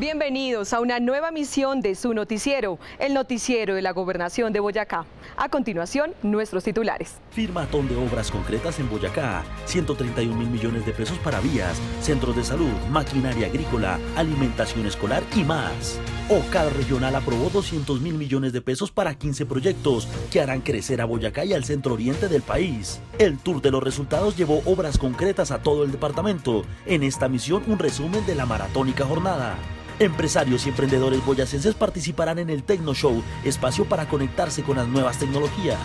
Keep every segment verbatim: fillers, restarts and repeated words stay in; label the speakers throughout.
Speaker 1: Bienvenidos a una nueva emisión de su noticiero, el noticiero de la Gobernación de Boyacá. A continuación, nuestros titulares.
Speaker 2: Firmatón de obras concretas en Boyacá, ciento treinta y un mil millones de pesos para vías, centros de salud, maquinaria agrícola, alimentación escolar y más. OCAD Regional aprobó doscientos mil millones de pesos para quince proyectos que harán crecer a Boyacá y al centro oriente del país. El tour de los resultados llevó obras concretas a todo el departamento. En esta misión, un resumen de la maratónica jornada. Empresarios y emprendedores boyacenses participarán en el Tecno Show, espacio para conectarse con las nuevas tecnologías.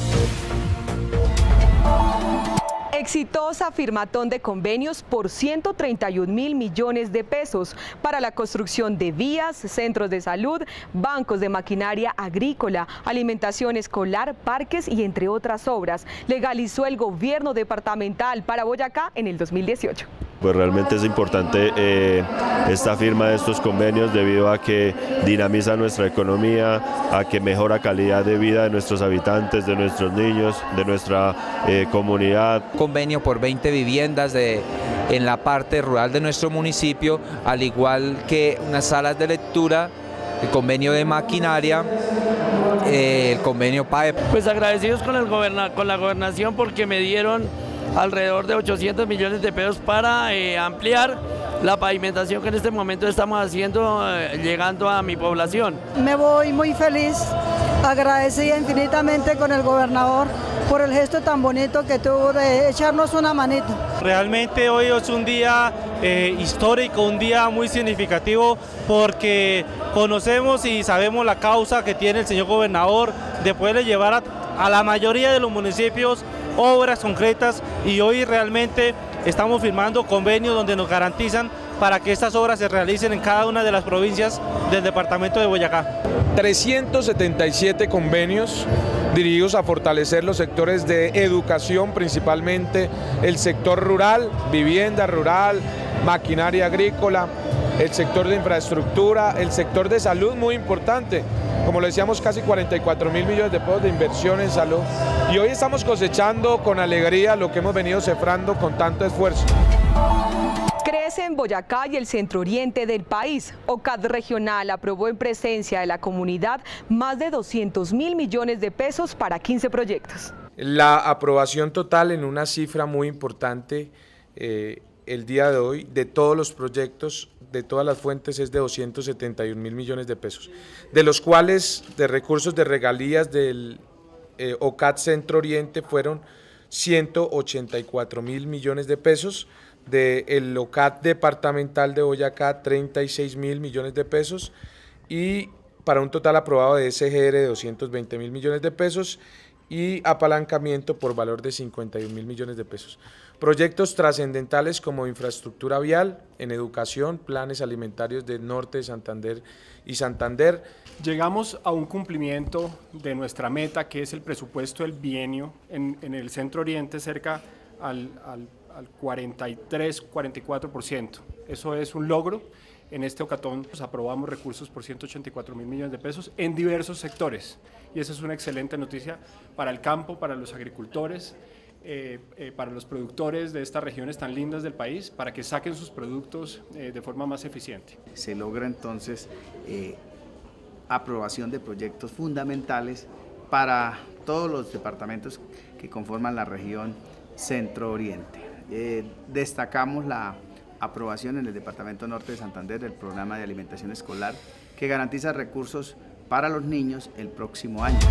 Speaker 1: Exitosa firmatón de convenios por ciento treinta y un mil millones de pesos para la construcción de vías, centros de salud, bancos de maquinaria agrícola, alimentación escolar, parques y entre otras obras. Legalizó el gobierno departamental para Boyacá en el dos mil dieciocho.
Speaker 3: Pues realmente es importante eh, esta firma de estos convenios debido a que dinamiza nuestra economía, a que mejora calidad de vida de nuestros habitantes, de nuestros niños, de nuestra eh, comunidad.
Speaker 4: Convenio por veinte viviendas de, en la parte rural de nuestro municipio, al igual que unas salas de lectura, el convenio de maquinaria, eh, el convenio P A E P.
Speaker 5: Pues agradecidos con, el goberna, con la gobernación porque me dieron alrededor de ochocientos millones de pesos para eh, ampliar la pavimentación que en este momento estamos haciendo, eh, llegando a mi población.
Speaker 6: Me voy muy feliz, agradecida infinitamente con el gobernador por el gesto tan bonito que tuvo de echarnos una manito.
Speaker 7: Realmente hoy es un día eh, histórico, un día muy significativo porque conocemos y sabemos la causa que tiene el señor gobernador de poderle llevar a, a la mayoría de los municipios obras concretas, y hoy realmente estamos firmando convenios donde nos garantizan para que estas obras se realicen en cada una de las provincias del departamento de Boyacá.
Speaker 8: trescientos setenta y siete convenios dirigidos a fortalecer los sectores de educación, principalmente el sector rural, vivienda rural, maquinaria agrícola, el sector de infraestructura, el sector de salud, muy importante. Como le decíamos, casi cuarenta y cuatro mil millones de pesos de inversión en salud. Y hoy estamos cosechando con alegría lo que hemos venido cifrando con tanto esfuerzo.
Speaker 1: Crece en Boyacá y el centro oriente del país. OCAD Regional aprobó en presencia de la comunidad más de doscientos mil millones de pesos para quince proyectos.
Speaker 8: La aprobación total en una cifra muy importante eh, el día de hoy de todos los proyectos, de todas las fuentes, es de doscientos setenta y un mil millones de pesos, de los cuales de recursos de regalías del eh, OCAD Centro Oriente fueron ciento ochenta y cuatro mil millones de pesos, del OCAD Departamental de Boyacá treinta y seis mil millones de pesos y para un total aprobado de S G R de doscientos veinte mil millones de pesos y apalancamiento por valor de cincuenta y un mil millones de pesos. Proyectos trascendentales como infraestructura vial, en educación, planes alimentarios del norte de Santander y Santander.
Speaker 9: Llegamos a un cumplimiento de nuestra meta, que es el presupuesto del bienio en, en el Centro Oriente, cerca al, al, al cuarenta y tres, cuarenta y cuatro por ciento. Eso es un logro. En este ocatón pues, aprobamos recursos por ciento ochenta y cuatro mil millones de pesos en diversos sectores, y esa es una excelente noticia para el campo, para los agricultores, eh, eh, para los productores de estas regiones tan lindas del país, para que saquen sus productos eh, de forma más eficiente.
Speaker 10: Se logra entonces eh, aprobación de proyectos fundamentales para todos los departamentos que conforman la región Centro-Oriente. Eh, destacamos la aprobación en el Departamento Norte de Santander del programa de alimentación escolar que garantiza recursos para los niños el próximo año.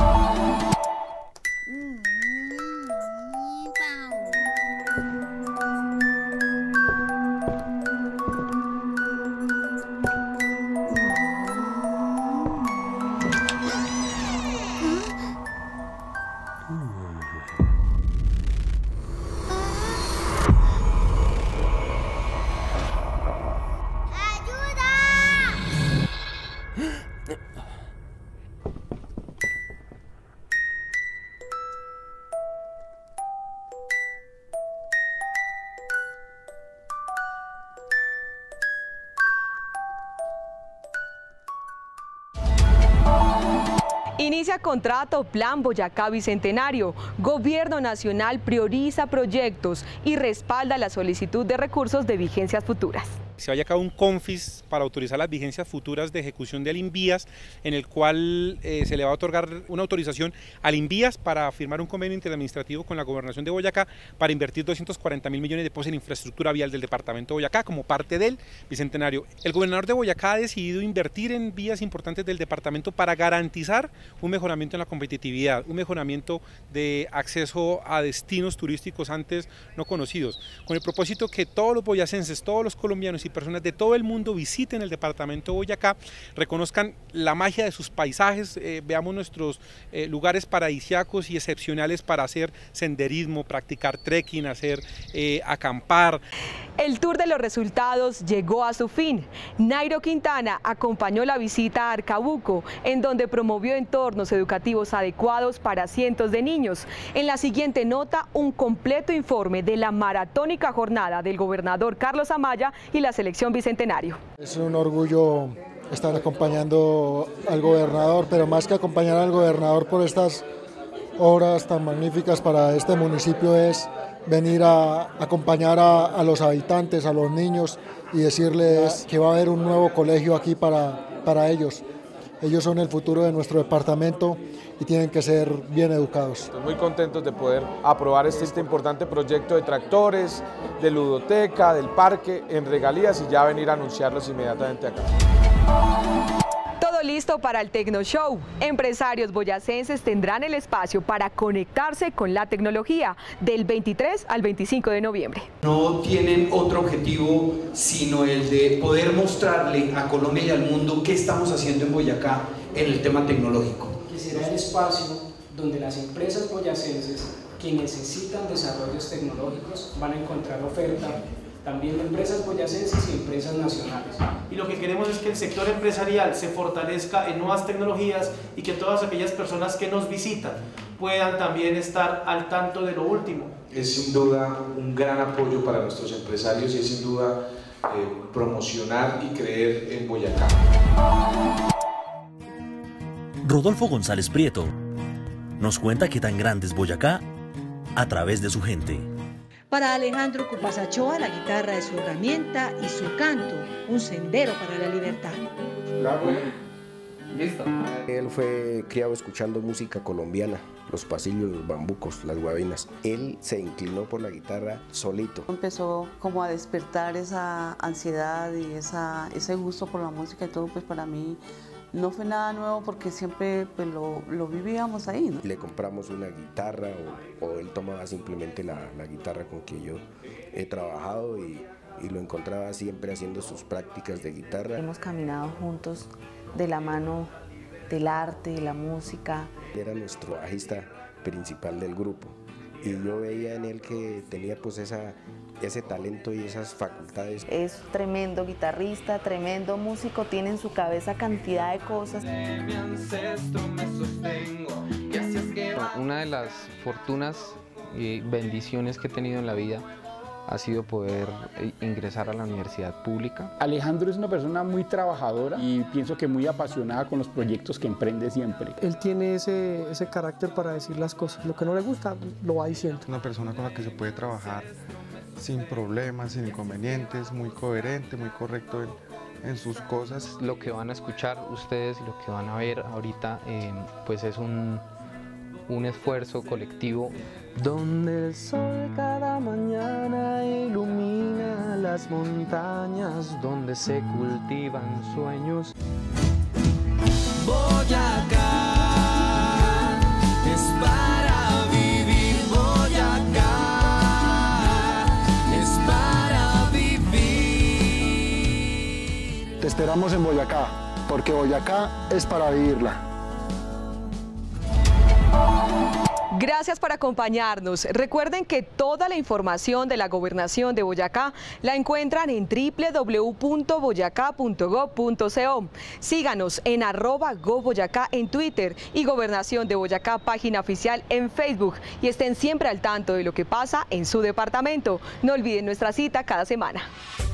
Speaker 1: Inicia contrato Plan Boyacá Bicentenario. Gobierno Nacional prioriza proyectos y respalda la solicitud de recursos de vigencias futuras.
Speaker 11: Se vaya a cabo un CONFIS para autorizar las vigencias futuras de ejecución del INVIAS, en el cual eh, se le va a otorgar una autorización al INVIAS para firmar un convenio interadministrativo con la Gobernación de Boyacá para invertir doscientos cuarenta mil millones de pesos en infraestructura vial del departamento de Boyacá como parte del Bicentenario. El gobernador de Boyacá ha decidido invertir en vías importantes del departamento para garantizar un mejoramiento en la competitividad, un mejoramiento de acceso a destinos turísticos antes no conocidos, con el propósito que todos los boyacenses, todos los colombianos y personas de todo el mundo visiten el departamento de Boyacá, reconozcan la magia de sus paisajes, eh, veamos nuestros eh, lugares paradisíacos y excepcionales para hacer senderismo, practicar trekking, hacer eh, acampar.
Speaker 1: El tour de los resultados llegó a su fin. Nairo Quintana acompañó la visita a Arcabuco, en donde promovió entornos educativos adecuados para cientos de niños. En la siguiente nota, un completo informe de la maratónica jornada del gobernador Carlos Amaya y la selección Bicentenario.
Speaker 12: Es un orgullo estar acompañando al gobernador, pero más que acompañar al gobernador por estas obras tan magníficas para este municipio es venir a acompañar a, a los habitantes, a los niños y decirles que va a haber un nuevo colegio aquí para, para ellos. Ellos son el futuro de nuestro departamento y tienen que ser bien educados.
Speaker 8: Muy contentos de poder aprobar este, este importante proyecto de tractores, de ludoteca, del parque, en regalías y ya venir a anunciarlos inmediatamente acá.
Speaker 1: Todo listo para el Tecno Show. Empresarios boyacenses tendrán el espacio para conectarse con la tecnología del veintitrés al veinticinco de noviembre.
Speaker 13: No tienen otro objetivo sino el de poder mostrarle a Colombia y al mundo qué estamos haciendo en Boyacá en el tema tecnológico.
Speaker 14: Que será el espacio donde las empresas boyacenses que necesitan desarrollos tecnológicos van a encontrar oferta también de empresas boyacenses y empresas nacionales.
Speaker 15: Y lo que queremos es que el sector empresarial se fortalezca en nuevas tecnologías y que todas aquellas personas que nos visitan puedan también estar al tanto de lo último.
Speaker 16: Es sin duda un gran apoyo para nuestros empresarios y es sin duda eh, promocionar y creer en Boyacá.
Speaker 2: Rodolfo González Prieto nos cuenta qué tan grande es Boyacá a través de su gente.
Speaker 17: Para Alejandro Cupasachoa, la guitarra es su herramienta y su canto, un sendero para la libertad.
Speaker 18: Listo. Él fue criado escuchando música colombiana, los pasillos, los bambucos, las guabinas. Él se inclinó por la guitarra solito.
Speaker 19: Empezó como a despertar esa ansiedad y esa, ese gusto por la música y todo, pues para mí no fue nada nuevo porque siempre pues, lo, lo vivíamos ahí, ¿no?
Speaker 18: Le compramos una guitarra o, o él tomaba simplemente la, la guitarra con que yo he trabajado y, y lo encontraba siempre haciendo sus prácticas de guitarra.
Speaker 19: Hemos caminado juntos de la mano del arte, de la música.
Speaker 18: Era nuestro bajista principal del grupo y yo veía en él que tenía pues esa, ese talento y esas facultades.
Speaker 19: Es tremendo guitarrista, tremendo músico, tiene en su cabeza cantidad de cosas.
Speaker 20: Una de las fortunas y bendiciones que he tenido en la vida ha sido poder ingresar a la universidad pública.
Speaker 21: Alejandro es una persona muy trabajadora y pienso que muy apasionada con los proyectos que emprende siempre.
Speaker 22: Él tiene ese, ese carácter para decir las cosas, lo que no le gusta lo va diciendo.
Speaker 23: Una persona con la que se puede trabajar sin problemas, sin inconvenientes, muy coherente, muy correcto en, en sus cosas.
Speaker 20: Lo que van a escuchar ustedes y lo que van a ver ahorita eh, pues es un, un esfuerzo colectivo.
Speaker 24: Donde el sol cada mañana ilumina las montañas, donde se cultivan sueños.
Speaker 25: Boyacá es para vivir, Boyacá es para vivir.
Speaker 12: Te esperamos en Boyacá, porque Boyacá es para vivirla.
Speaker 1: Gracias por acompañarnos. Recuerden que toda la información de la Gobernación de Boyacá la encuentran en doble u doble u doble u punto boyacá punto gob punto co. Síganos en arroba goboyacá en Twitter y Gobernación de Boyacá, página oficial en Facebook. Y estén siempre al tanto de lo que pasa en su departamento. No olviden nuestra cita cada semana.